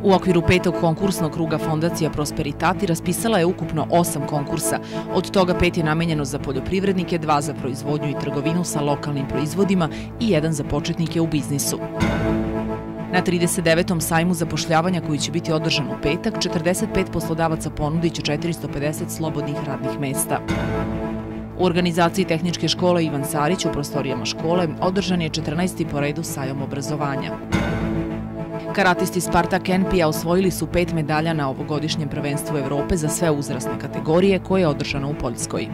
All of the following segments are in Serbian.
U okviru 5. konkursnog kruga Fondacija Prosperitati raspisala je ukupno 8 konkursa. Od toga 5 je namenjeno za poljoprivrednike, 2 za proizvodnju i trgovinu sa lokalnim proizvodima i 1 za početnike u biznisu. Na 39. sajmu zapošljavanja koji će biti održan u petak, 45 poslodavaca ponudit će 450 slobodnih radnih mesta. U organizaciji Tehničke škole Ivan Sarić u prostorijama škole održan je 14. po redu sajam obrazovanja. Karatisti Spartak NP-a osvojili su 5 medalja na ovogodišnjem prvenstvu Evrope za sve uzrasne kategorije koje je održano u Poljskoj.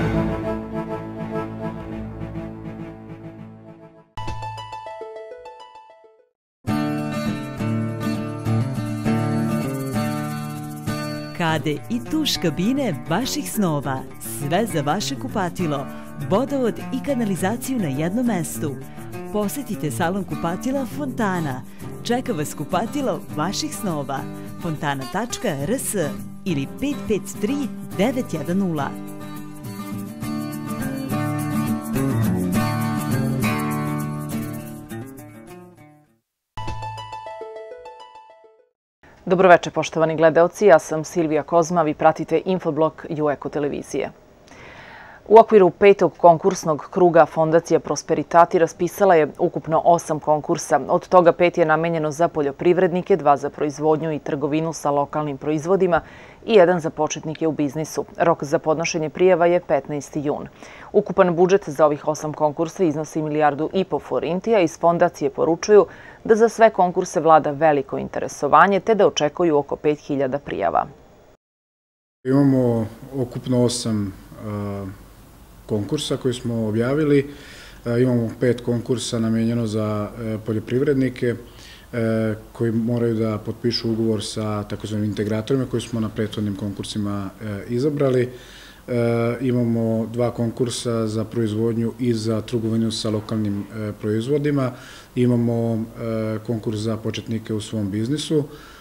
Kade i tuš kabine vaših snova, sve za vaše kupatilo, vodovod i kanalizaciju na jednom mestu. Posetite salon kupatila Fontana. Čeka vas kupatilo vaših snova. fontana.rs ili 553 910. Dobroveče, poštovani gledaoci, ja sam Silvija Kozma, vi pratite Infoblog Jueko televizije. U okviru 5. konkursnog kruga Fondacija Prosperitati raspisala je ukupno 8 konkursa. Od toga 5 je namenjeno za poljoprivrednike, 2 za proizvodnju i trgovinu sa lokalnim proizvodima i 1 za početnike u biznisu. Rok za podnošenje prijava je 15. jun. Ukupan budžet za ovih 8 konkursa iznosi 1,5 milijardu forintija. Iz fondacije poručuju da za sve konkurse vlada veliko interesovanje te da očekuju oko 5.000 prijava. Imamo ukupno 8 konkursa koji smo objavili. Imamo 5 konkursa namenjeno za poljoprivrednike koji moraju da potpišu ugovor sa takozvanim integratorima koji smo na prethodnim konkursima izabrali. Imamo 2 konkursa za proizvodnju i za trgovinu sa lokalnim proizvodima. Imamo konkurs za početnike u svom biznisu.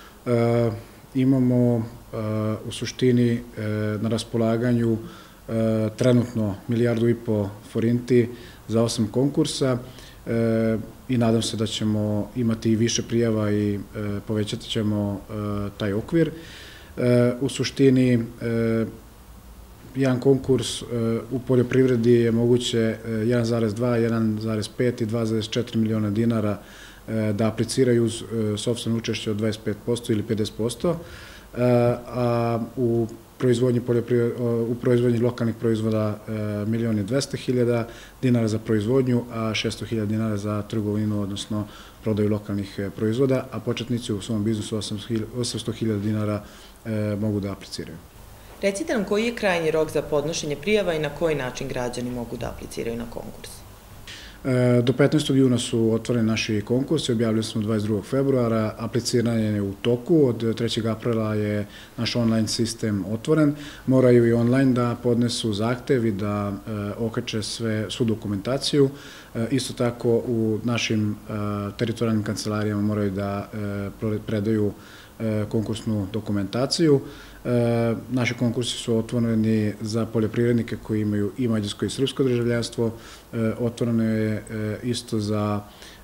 Imamo u suštini na raspolaganju trenutno 1,5 milijardu forinti za 8 konkursa i nadam se da ćemo imati i više prijava i povećati ćemo taj okvir. U suštini, jedan konkurs u poljoprivredi je moguće 1,2, 1,5 i 2,4 miliona dinara da apliciraju uz sopstveno učešće od 25% ili 50%, a u proizvodnji lokalnih proizvoda 1.200.000 dinara za proizvodnju, a 600.000 dinara za trgovinu, odnosno prodaju lokalnih proizvoda, a početnici u svom biznisu 800.000 dinara mogu da apliciraju. Recite nam koji je krajnji rok za podnošenje prijava i na koji način građani mogu da apliciraju na konkurs? Do 15. juna su otvoreni naši konkursi, objavili smo 22. februara, apliciranje je u toku, od 3. aprila je naš online sistem otvoren, moraju i online da podnesu zahtev i da okače svu dokumentaciju, isto tako u našim teritorijalnim kancelarijama moraju da predaju konkursnu dokumentaciju. Naši konkursi su otvoreni za poljoprivrednike koji imaju i mađarsko i srpsko državljanstvo. Otvoreno je isto za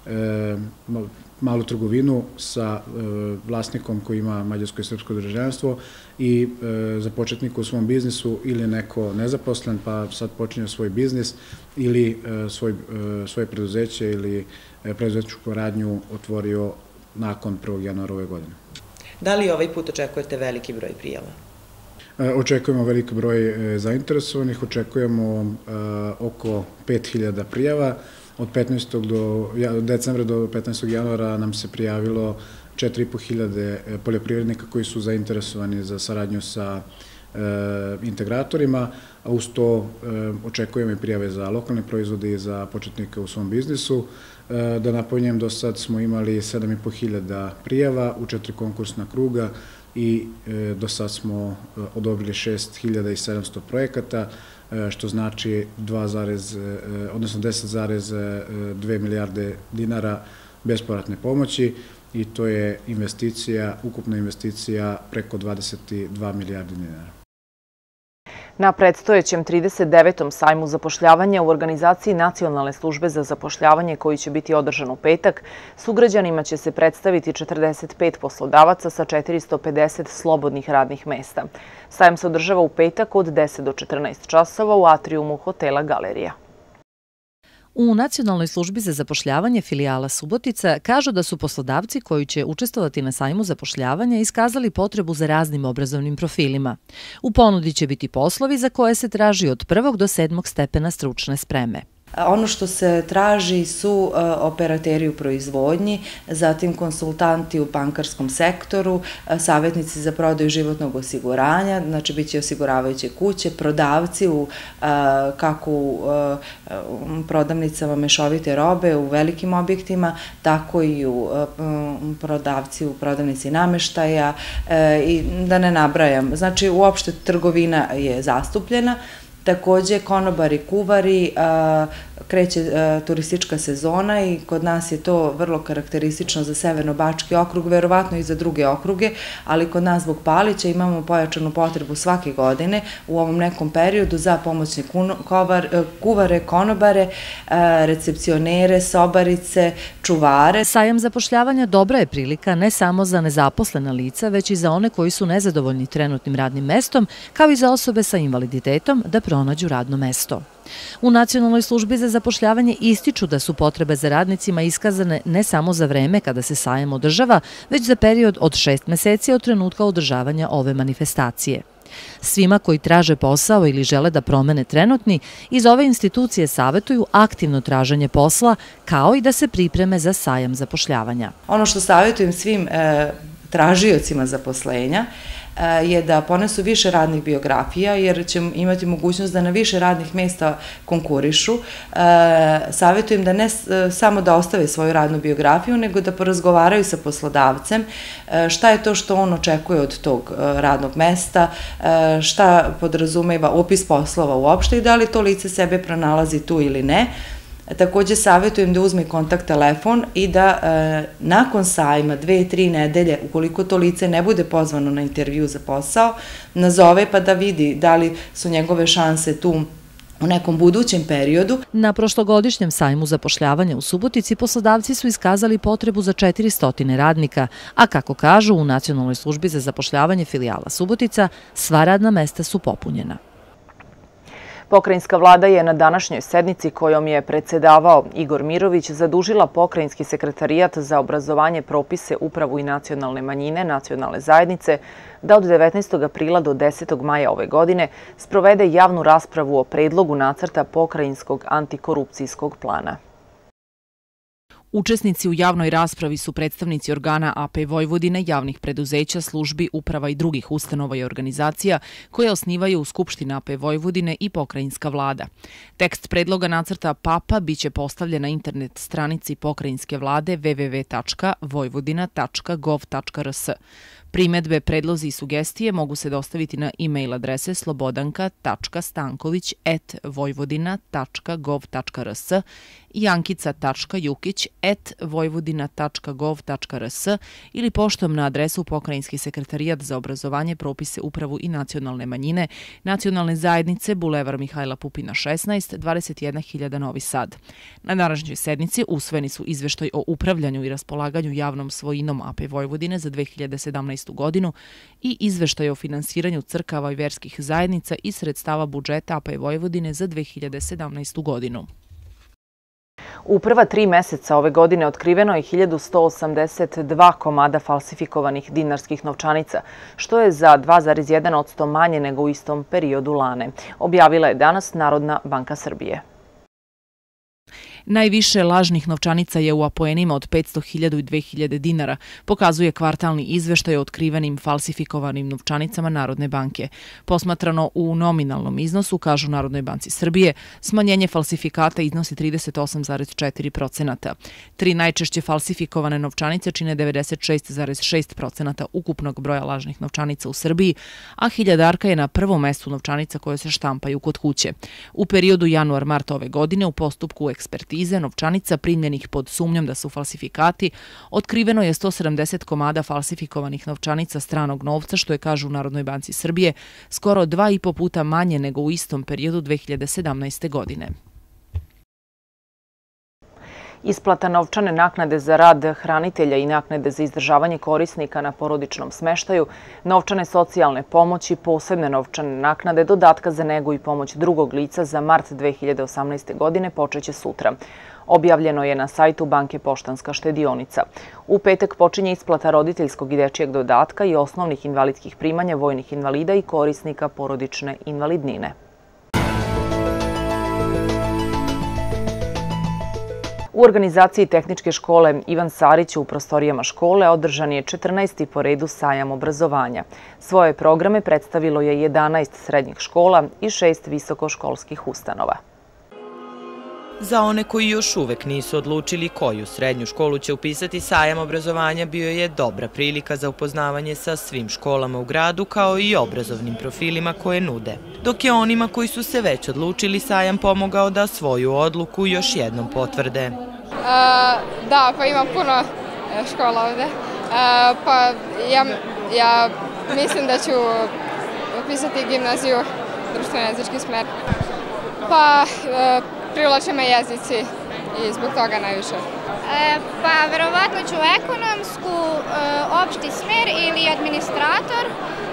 malu trgovinu sa vlasnikom koji ima mađarsko i srpsko državljanstvo i za početnika u svom biznisu ili neko nezaposlen pa sad počinje svoj biznis ili svoje preduzeće ili preduzetničku radnju otvorio nakon 1. januara ove godine. Da li ovaj put očekujete veliki broj prijava? Očekujemo veliki broj zainteresovanih, očekujemo oko 5.000 prijava. Od decembra do 15. januara nam se prijavilo 4.500 poljoprivrednika koji su zainteresovani za saradnju sa integratorima, a uz to očekujemo i prijave za lokalne proizvode i za početnike u svom biznisu. Da napominjem, do sad smo imali 7.500 prijava u 4 konkursna kruga i do sad smo odobrili 6.700 projekata, što znači 10,2 milijarde dinara bespovratne pomoći i to je ukupna investicija preko 22 milijarde dinara. Na predstojećem 39. sajmu zapošljavanja u organizaciji Nacionalne službe za zapošljavanje koji će biti održan u petak, sugrađanima će se predstaviti 45 poslodavaca sa 450 slobodnih radnih mesta. Sajam se održava u petak od 10 do 14 časova u atrijumu hotela Galerija. U Nacionalnoj službi za zapošljavanje filijala Subotica kažu da su poslodavci koji će učestvovati na sajmu zapošljavanja iskazali potrebu za raznim obrazovnim profilima. U ponudi će biti poslovi za koje se traži od 1. do 7. stepena stručne spreme. Ono što se traži su operateri u proizvodnji, zatim konsultanti u bankarskom sektoru, savjetnici za prodaju životnog osiguranja, znači bit će osiguravajuće kuće, prodavci kako u prodavnicama mešovite robe u velikim objektima, tako i prodavci u prodavnici nameštaja i da ne nabrajam. Znači uopšte trgovina je zastupljena. Takođe, konobari, kuvari, kreće turistička sezona i kod nas je to vrlo karakteristično za Severno-Bački okrug, verovatno i za druge okruge, ali kod nas zbog Palića imamo pojačanu potrebu svake godine u ovom nekom periodu za pomoćne kuvare, konobare, recepcionere, sobarice, čuvare. Sajam zapošljavanja dobra je prilika ne samo za nezaposlena lica, već i za one koji su nezadovoljni trenutnim radnim mestom, kao i za osobe sa invaliditetom da pronađu radno mesto. U Nacionalnoj službi za zapošljavanje ističu da su potrebe za radnicima iskazane ne samo za vreme kada se sajam održava, već za period od 6 meseci od trenutka održavanja ove manifestacije. Svima koji traže posao ili žele da promene trenutni, iz ove institucije savjetuju aktivno traženje posla, kao i da se pripreme za sajam zapošljavanja. Ono što savjetujem svim tražiocima zaposlenja je da ponesu više radnih biografija, jer će imati mogućnost da na više radnih mesta konkurišu. Savjetujem da ne samo da ostave svoju radnu biografiju, nego da porazgovaraju sa poslodavcem šta je to što on očekuje od tog radnog mesta, šta podrazumeva opis poslova uopšte i da li to lice sebe pronalazi tu ili ne. Takođe savjetujem da uzme kontakt telefon i da nakon sajma 2-3 nedelje, ukoliko to lice ne bude pozvano na intervju za posao, nazove pa da vidi da li su njegove šanse tu u nekom budućem periodu. Na prošlogodišnjem sajmu zapošljavanja u Subotici poslodavci su iskazali potrebu za 400 radnika, a kako kažu u Nacionalnoj službi za zapošljavanje filijala Subotica, sva radna mesta su popunjena. Pokrajinska vlada je na današnjoj sednici kojom je predsedavao Igor Mirović zadužila Pokrajinski sekretarijat za obrazovanje, propise, upravu i nacionalne manjine, nacionalne zajednice da od 19. aprila do 10. maja ove godine sprovede javnu raspravu o predlogu nacrta pokrajinskog antikorupcijskog plana. Učesnici u javnoj raspravi su predstavnici organa AP Vojvodine, javnih preduzeća, službi, uprava i drugih ustanova i organizacija koje osnivaju Skupština AP Vojvodine i pokrajinska vlada. Tekst predloga nacrta PAP-a biće postavljen na internet stranici pokrajinske vlade www.vojvodina.gov.rs. Primedbe, predlozi i sugestije mogu se dostaviti na e-mail adrese slobodanka.stanković@vojvodina.gov.rs i ankica.jukić@vojvodina.gov.rs ili poštom na adresu Pokrajinski sekretarijat za obrazovanje, propise, upravu i nacionalne manjine, nacionalne zajednice, Bulevar Mihajla Pupina 16, 21.000 Novi Sad. Na današnjoj sednici usvojeni su izveštaj o upravljanju i raspolaganju javnom svojinom AP Vojvodine za 2017. godinu i izveštaj o finansiranju crkava i verskih zajednica iz sredstava budžeta AP Vojvodine za 2017. godinu. U prva 3 meseca ove godine otkriveno je 1182 komada falsifikovanih dinarskih novčanica, što je za 2,1% manje nego u istom periodu lane, objavila je danas Narodna banka Srbije. Najviše lažnih novčanica je u apoenima od 500.000 i 2.000 dinara, pokazuje kvartalni izveštaj o otkrivenim falsifikovanim novčanicama Narodne banke. Posmatrano u nominalnom iznosu, kažu Narodnoj banci Srbije, smanjenje falsifikata iznosi 38,4%. 3 najčešće falsifikovane novčanice čine 96,6% ukupnog broja lažnih novčanica u Srbiji, a hiljadarka je na prvom mestu novčanica koje se štampaju kod kuće. U periodu januar-mart ove godine u postupku ekspertize ekspertize novčanica primljenih pod sumnjom da su falsifikati, otkriveno je 170 komada falsifikovanih novčanica stranog novca, što je, kažu u Narodnoj banci Srbije, skoro 2,5 puta manje nego u istom periodu 2017. godine. Isplata novčane naknade za rad hranitelja i naknade za izdržavanje korisnika na porodičnom smeštaju, novčane socijalne pomoći, posebne novčane naknade, dodatka za negu i pomoć drugog lica za mart 2018. godine počeće sutra. Objavljeno je na sajtu Banke Poštanska štedionica. U petak počinje isplata roditeljskog i dečijeg dodatka i osnovnih invalidskih primanja vojnih invalida i korisnika porodične invalidnine. U organizaciji Tehničke škole Ivan Sarić u prostorijama škole održan je 14. po redu sajam obrazovanja. Svoje programe predstavilo je 11 srednjih škola i 6 visokoškolskih ustanova. Za one koji još uvek nisu odlučili koju srednju školu će upisati, sajam obrazovanja bio je dobra prilika za upoznavanje sa svim školama u gradu kao i obrazovnim profilima koje nude. Dok je onima koji su se već odlučili sajam pomogao da svoju odluku još jednom potvrde. Da, pa ima puno škola ovde. Pa ja mislim da ću upisati gimnaziju društveno-jezički smer. Pa privlače me jezici i zbog toga najviše. Pa verovatno ću ekonomsku, opšti smer ili administrator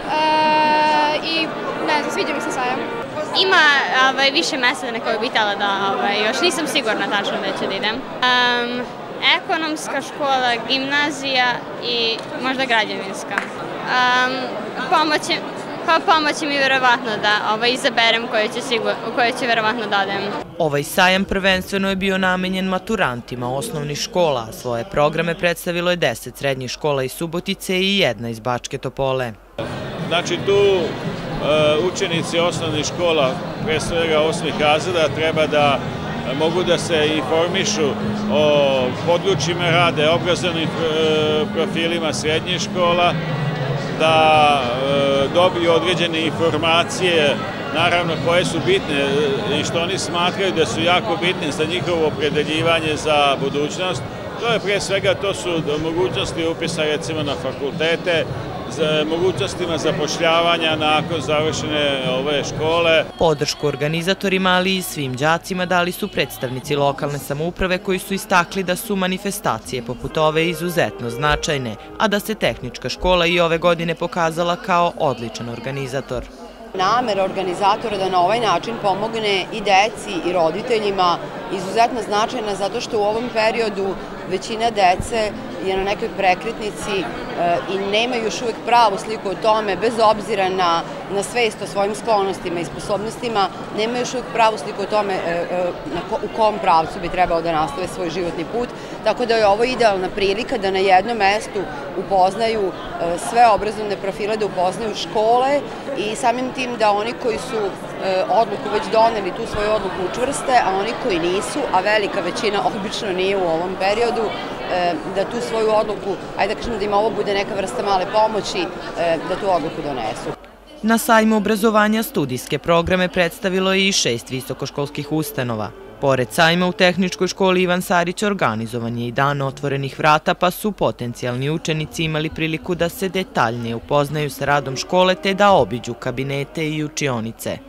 i ne znam, sviđa mi se sajam. Ima više mesta na koje bih htjela da još nisam sigurna tačno da ću da idem. Ekonomska škola, gimnazija i možda građevinska. Pomoći mi verovatno da izaberem u kojoj ću verovatno da odem. Ovaj sajam prvenstveno je bio namenjen maturantima osnovnih škola, a svoje programe predstavilo je 10 srednjih škola iz Subotice i 1 iz Bačke Topole. Znači tu učenici osnovnih škola, pre svega 8. razreda, treba da mogu da se informišu o područjima rade, obrazovnim profilima srednjih škola, da dobiju određene informacije, naravno koje su bitne i što oni smatraju da su jako bitne za njihovo opredeljivanje za budućnost. To je pre svega, to su mogućnosti upisa recimo na fakultete, mogućnostima zapošljavanja nakon završene ove škole. Podršku organizatorima, ali i svim đacima dali su predstavnici lokalne samouprave koji su istakli da su manifestacije poput ove izuzetno značajne, a da se Tehnička škola i ove godine pokazala kao odličan organizator. Namera organizatora da na ovaj način pomogne i deci i roditeljima izuzetno značajna zato što u ovom periodu većina dece je na nekoj prekretnici i nemaju još uvek pravu sliku o tome, bez obzira na svest o svojim sklonostima i sposobnostima, nemaju još uvek pravu sliku o tome u kom pravcu bi trebao da nastave svoj životni put. Tako da je ovo idealna prilika da na jednom mestu upoznaju sve obrazovne profile, da upoznaju škole i samim tim da oni koji su odluku već doneli, tu svoju odluku učvrste, a oni koji nisu, a velika većina obično nije u ovom periodu, da tu svoju odluku, ajde da kažemo da im ovo bude neka vrsta male pomoći, da tu odluku donesu. Na sajmu obrazovanja studijske programe predstavilo je i 6 visokoškolskih ustanova. Pored sajma u Tehničkoj školi Ivan Sarić organizovan je i dan otvorenih vrata, pa su potencijalni učenici imali priliku da se detaljnije upoznaju sa radom škole te da obiđu kabinete i učionice.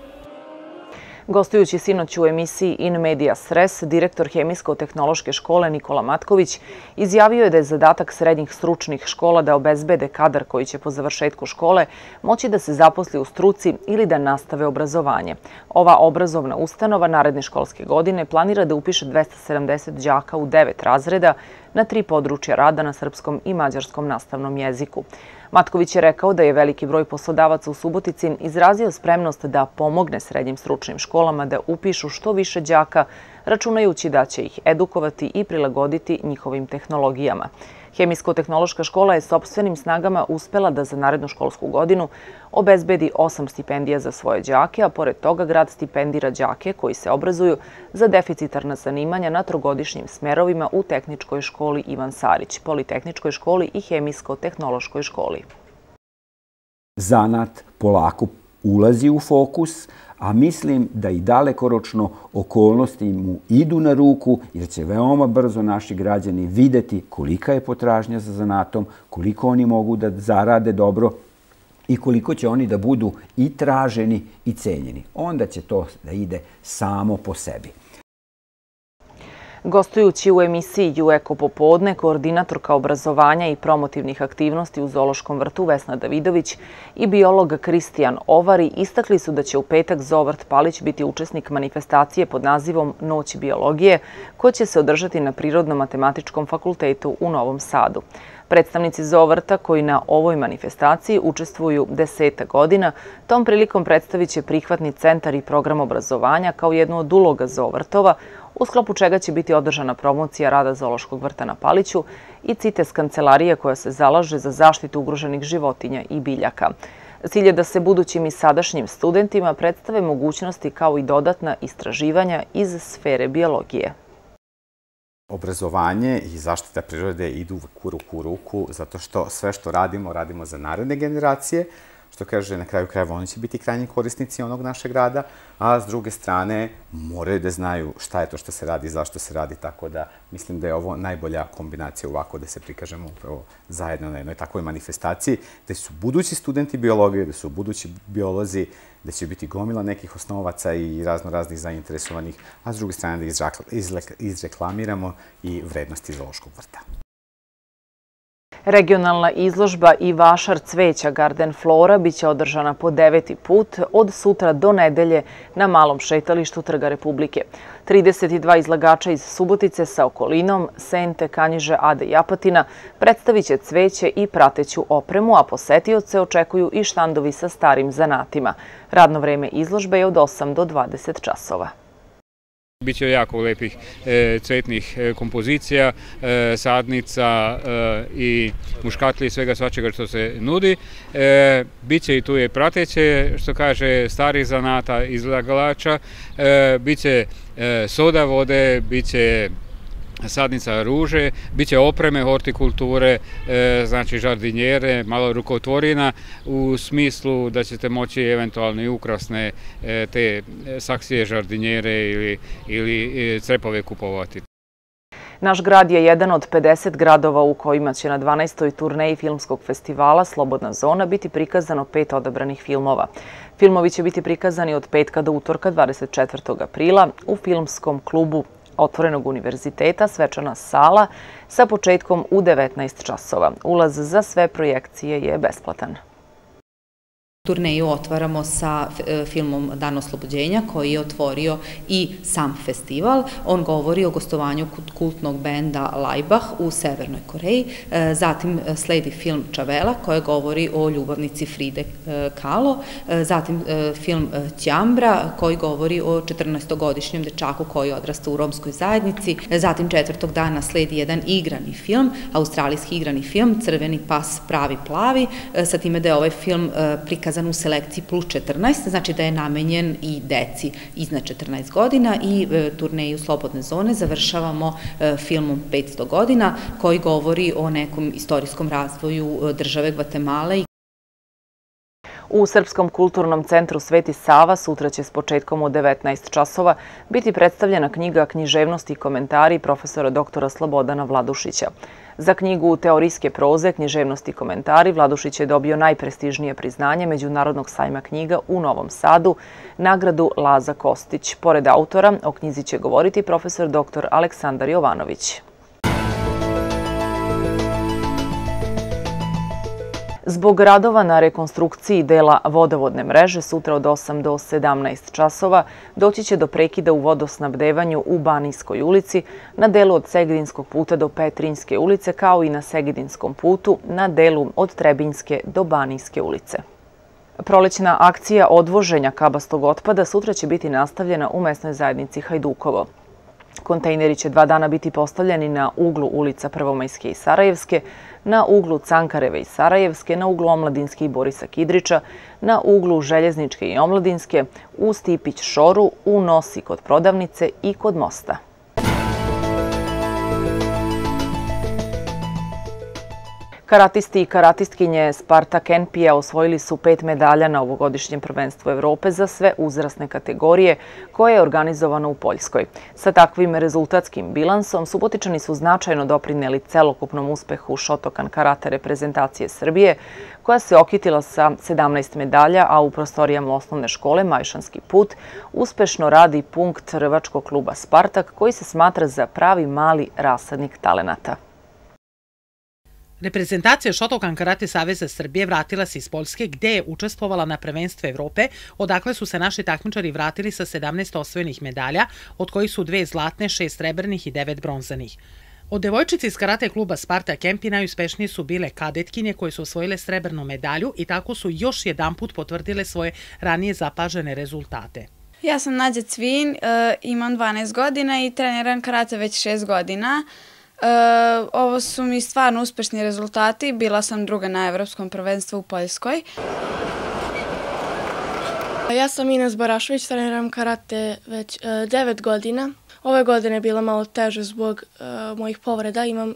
Gostujući sinoć u emisiji In Medias Res, direktor Hemijsko-tehnološke škole Nikola Matković izjavio je da je zadatak srednjih stručnih škola da obezbede kadar koji će po završetku škole moći da se zaposli u struci ili da nastave obrazovanje. Ova obrazovna ustanova naredne školske godine planira da upiše 270 đaka u 9 razreda na 3 područja rada na srpskom i mađarskom nastavnom jeziku. Matković je rekao da je veliki broj poslodavaca u Subotici izrazio spremnost da pomogne srednjim stručnim školama da upišu što više đaka, računajući da će ih edukovati i prilagoditi njihovim tehnologijama. Hemijsko-tehnološka škola je sopstvenim snagama uspela da za narednu školsku godinu obezbedi 8 stipendija za svoje đake, a pored toga grad stipendira đake koji se obrazuju za deficitarna zanimanja na trogodišnjim smerovima u Tehničkoj školi Ivan Sarić, Politehničkoj školi i Hemijsko-tehnološkoj školi. Zanat polako ulazi u fokus, a mislim da i dalekoročno okolnosti mu idu na ruku, jer će veoma brzo naši građani videti kolika je potražnja za zanatom, koliko oni mogu da zarade dobro i koliko će oni da budu i traženi i cenjeni. Onda će to da ide samo po sebi. Gostujući u emisiji U Eko popodne, koordinatorka obrazovanja i promotivnih aktivnosti u Zoološkom vrtu Vesna Davidović i biolog Kristijan Ovari istakli su da će u petak Zoovrt Palić biti učesnik manifestacije pod nazivom Noć biologije, koja će se održati na Prirodno-matematičkom fakultetu u Novom Sadu. Predstavnici Zoovrta koji na ovoj manifestaciji učestvuju 10 godina, tom prilikom predstavit će prihvatni centar i program obrazovanja kao jednu od uloga Zoovrtova, u sklopu čega će biti održana promocija rada Zoološkog vrta na Paliću i CITES kancelarije koja se zalaže za zaštitu ugroženih životinja i biljaka. Cilj je da se budućim i sadašnjim studentima predstave mogućnosti kao i dodatna istraživanja iz sfere biologije. Obrazovanje i zaštita prirode idu ruku u ruku zato što sve što radimo, radimo za naredne generacije, što kaže na kraju krajeva oni će biti krajnji korisnici onog našeg rada, a s druge strane moraju da znaju šta je to što se radi i zašto se radi, tako da mislim da je ovo najbolja kombinacija ovako da se prikažemo upravo zajedno na jednoj takvoj manifestaciji, da su budući studenti biologije, da su budući biolozi, da će biti gomila nekih osnovaca i raznih zainteresovanih, a s druge strane da izreklamiramo i vrednosti Zoološkog vrta. Regionalna izložba i vašar cveća Garden Flora biće održana po 9. put od sutra do nedelje na malom šetalištu Trga Republike. 32 izlagača iz Subotice sa okolinom, Sente, Kanjiže, Ade i Apatina predstavit će cveće i prateću opremu, a posetioce očekuju i štandovi sa starim zanatima. Radno vreme izložbe je od 8 do 20 časova. Biće jako lepih cvetnih kompozicija, sadnica i muškatlji i svega svačega što se nudi. Biće i tu je prateće, što kaže, starih zanata, izlagača, biće soda vode, biće sadnica ruže, biće opreme hortikulture, znači žardinjere, malo rukotvorina u smislu da ćete moći eventualno i ukrasne te saksije žardinjere ili crepove kupovati. Naš grad je jedan od 50 gradova u kojima će na 12. turneji filmskog festivala Slobodna zona biti prikazano 5 odabranih filmova. Filmovi će biti prikazani od petka do utorka 24. aprila u filmskom klubu Otvorenog univerziteta Svečana sala sa početkom u 19 časova. Ulaz za sve projekcije je besplatan. Turneju otvaramo sa filmom Dan oslobođenja koji je otvorio i sam festival. On govori o gostovanju kultnog benda Laibach u Severnoj Koreji. Zatim sledi film Čavela koji govori o ljubavnici Fride Kahlo. Zatim film Ćambra koji govori o 14-godišnjem dečaku koji odrasta u romskoj zajednici. Zatim 4. dana sledi jedan igrani film, australijski igrani film Crveni pas pravi plavi, sa time da je ovaj film prikazan u selekciji plus 14, znači da je namenjen i deci iznad 14 godina i turneju Slobodne zone završavamo filmom 500 godina koji govori o nekom istorijskom razvoju države Gvatemale. U Srpskom kulturnom centru Sveti Sava sutra će s početkom u 19 časova biti predstavljena knjiga Književnost i komentari profesora doktora Slobodana Vladušića. Za knjigu teorijske proze Književnost i komentari Vladušić je dobio najprestižnije priznanje Međunarodnog sajma knjiga u Novom Sadu, nagradu Laza Kostić. Pored autora, o knjizi će govoriti profesor doktor Aleksandar Jovanović. Zbog radova na rekonstrukciji dela vodovodne mreže sutra od 8 do 17 časova doći će do prekida u vodosnabdevanju u Banijskoj ulici, na delu od Segedinskog puta do Petrinjske ulice, kao i na Segedinskom putu na delu od Trebinjske do Banijske ulice. Prolećna akcija odvoženja kabastog otpada sutra će biti nastavljena u mesnoj zajednici Hajdukovo. Kontejneri će 2 dana biti postavljeni na uglu ulica Prvomajske i Sarajevske, na uglu Cankareve i Sarajevske, na uglu Omladinske i Borisa Kidrića, na uglu Željezničke i Omladinske, u Stipić Šoru, u Nosi kod prodavnice i kod mosta. Karatisti i karatistkinje Spartak Empija osvojili su 5 medalja na ovogodišnjem prvenstvu Evrope za sve uzrasne kategorije koje je organizovano u Poljskoj. Sa takvim rezultatskim bilansom Subotičani su značajno doprineli celokupnom uspehu Shotokan karate reprezentacije Srbije, koja se okitila sa 17 medalja, a u prostorijama osnovne škole Majšanski put uspešno radi punkt rvačkog kluba Spartak, koji se smatra za pravi mali rasadnik talenata. Reprezentacija Shotokan karate saveza Srbije vratila se iz Poljske, gde je učestvovala na prvenstvu Evrope, odakle su se naši takmičari vratili sa 17 osvojenih medalja, od kojih su 2 zlatne, 6 srebrnih i 9 bronzanih. Od devojčice iz karate kluba Spartak Empi najuspešnije su bile kadetkinje koje su osvojile srebrnu medalju i tako su još jedanput potvrdile svoje ranije zapažene rezultate. Ja sam Nađa Cvin, imam 12 godina i treniram karate već 6 godina. Ovo su mi stvarno uspešni rezultati. Bila sam druga na Evropskom prvenstvu u Poljskoj. Ja sam Ines Barašović, treniram karate već 9 godina. Ove godine je bila malo teže zbog mojih povreda. Imam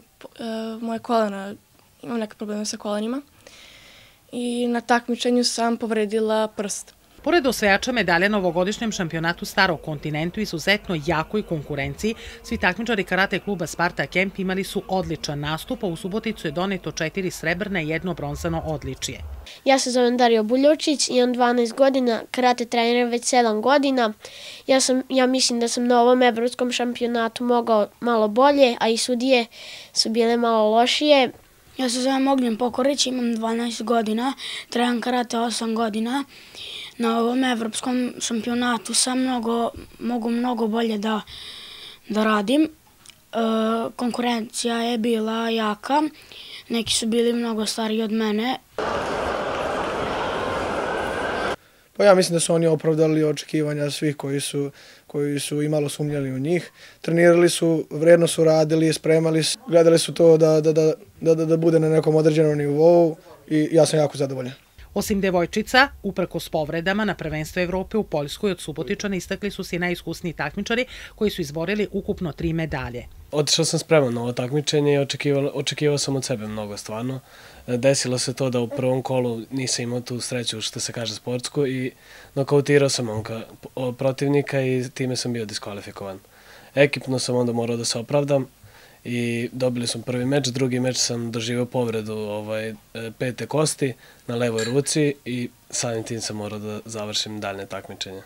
neke probleme sa kolenima i na takmičenju sam povredila prst. Pored osvajača medalja na ovogodišnjem šampionatu Starog kontinentu, izuzetno jakoj konkurenciji, svi takmičari karate kluba Spartak Empi imali su odličan nastup, a u Suboticu je doneto 4 srebrna i 1 bronzano odličije. Ja se zovem Dario Buljočić, imam 12 godina, karate treniram već 7 godina. Ja mislim da sam na ovom evropskom šampionatu mogao malo bolje, a i sudije su bile malo lošije. Ja se zovem Ognjen Pokorić, imam 12 godina, treniram karate 8 godina. Na ovom evropskom šampionatu sam mogu mnogo bolje da radim. Konkurencija je bila jaka, neki su bili mnogo stariji od mene. Pa ja mislim da su oni opravdali očekivanja svih koji su imalo sumnjali u njih. Trenirali su, vredno su radili, spremali su, gledali su to da bude na nekom određenom nivou i ja sam jako zadovoljan. Osim devojčica, uprkos povredama na prvenstvu Evrope u Poljskoj od Subotičana istakli su se i najiskusniji takmičari koji su izborili ukupno 3 medalje. Otišao sam spreman na ovo takmičenje i očekivao sam od sebe mnogo stvarno. Desilo se to da u prvom kolu nisam imao tu sreću, što se kaže, sportsku i nokautirao sam momka protivnika i time sam bio diskvalifikovan. Ekipno sam onda morao da se opravdam i dobili smo prvi meč, drugi meč sam doživio povredu pete kosti na levoj ruci i samim tim sam morao da završim daljne takmičenje.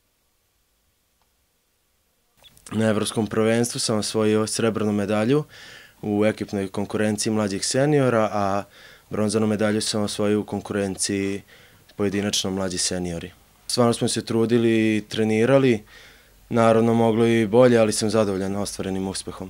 Na evropskom prvenstvu sam osvojio srebrnu medalju u ekipnoj konkurenciji mlađih seniora, a bronzanu medalju sam osvojio u konkurenciji pojedinačno mlađi seniori. Stvarno smo se trudili i trenirali, naravno moglo i bolje, ali sam zadovoljan ostvarenim uspehom.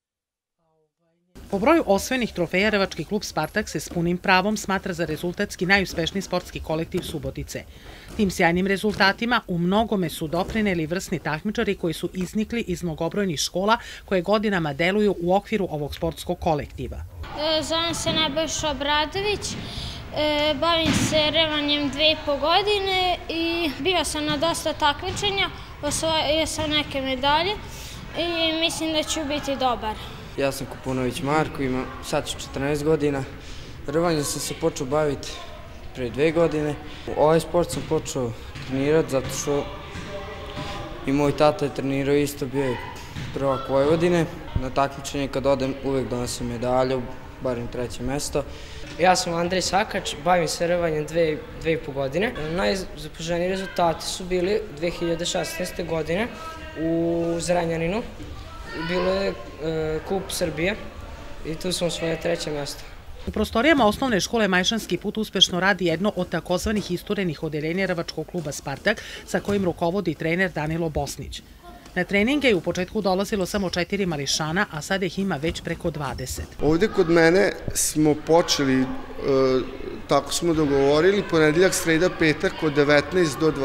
Po broju osvojenih trofeja, rvački klub Spartak se s punim pravom smatra za rezultatski najuspešniji sportski kolektiv Subotice. Tim sjajnim rezultatima u mnogome su doprineli vrsni takmičari koji su iznikli iz mnogobrojnih škola koje godinama deluju u okviru ovog sportskog kolektiva. Zovem se Nebojša Obradović, bavim se revanjem 2,5 godine i bio sam na dosta takmičenja, osvojio sam neke medalje i mislim da ću biti dobar. Ja sam Kupunović Marko, imam sad 14 godina. Rvanjem sam se počeo baviti pre 2 godine. Ovaj sport sam počeo trenirati zato što i moj tata je trenirao isto, bio je prvak Vojvodine. Na takmičenje kad odem uvek donosim medalju, barem 3. mesto. Ja sam Andrej Sakač, bavim se rvanjem 2,5 godine. Najzapaženiji rezultati su bili 2016. godine u Zrenjaninu. Bilo je Kup Srbije i tu sam osvojio 3. mesto. U prostorijama osnovne škole Majšanski put uspešno radi jedno od takozvanih isturenih odeljenja rvačkog kluba Spartak, sa kojim rukovodi trener Danilo Bosnić. Na treninge je u početku dolazilo samo 4 mališana, a sada ih ima već preko 20. Ovde kod mene smo počeli, tako smo dogovorili, ponedeljak, sreda, petak od 19 do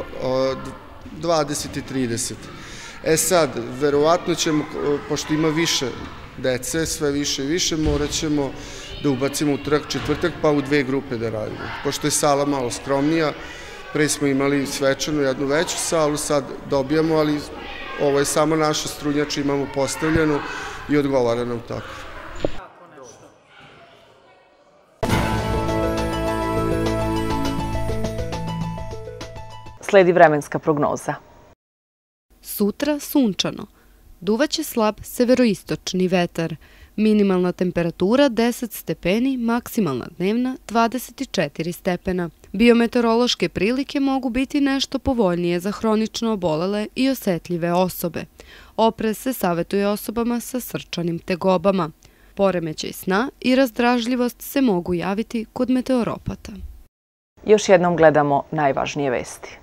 20:30. Sad, verovatno ćemo, pošto ima više dece, sve više i više, morat ćemo da ubacimo utorak, četvrtak, pa u 2 grupe da radimo. Pošto je sala malo skromnija, pre smo imali svečanu, jednu veću salu, sad dobijamo, ali ovo je samo naša strunjača, imamo postavljenu i odgovara nam tako. Sledi vremenska prognoza. Sutra sunčano. Duvaće slab severoistočni vetar. Minimalna temperatura 10 stepeni, maksimalna dnevna 24 stepena. Biometeorološke prilike mogu biti nešto povoljnije za hronično obolele i osetljive osobe. Oprez se savjetuje osobama sa srčanim tegobama. Poremećaj sna i razdražljivost se mogu javiti kod meteoropata. Još jednom gledamo najvažnije vesti.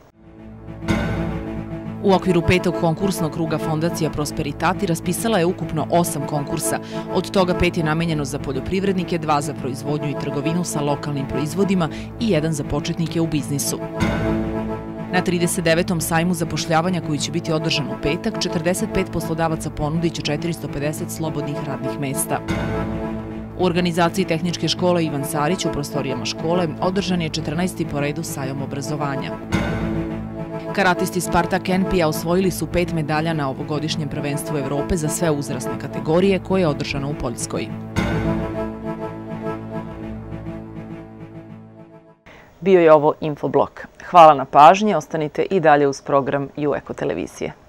U okviru 5. konkursnog kruga Fondacija Prosperitati raspisala je ukupno 8 konkursa. Od toga 5 je namenjeno za poljoprivrednike, 2 za proizvodnju i trgovinu sa lokalnim proizvodima i 1 za početnike u biznisu. Na 39. sajmu zapošljavanja koji će biti održan u petak, 45 poslodavaca ponudit će 450 slobodnih radnih mesta. U organizaciji Tehničke škole Ivan Sarić u prostorijama škole održan je 14. po redu sajam obrazovanja. Karatisti Spartak NP-a osvojili su 5 medalja na ovogodišnjem prvenstvu Evrope za sve uzrasne kategorije koje je održano u Poljskoj. Bio je ovo Infoblok. Hvala na pažnji, ostanite i dalje uz program UEKO televizije.